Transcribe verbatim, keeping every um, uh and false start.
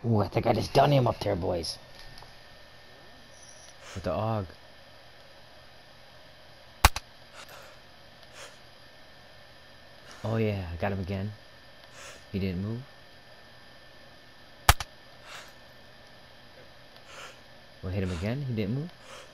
Ooh, I think I just done him up there, boys. With the A U G. Oh yeah, I got him again. He didn't move. We'll hit him again. He didn't move.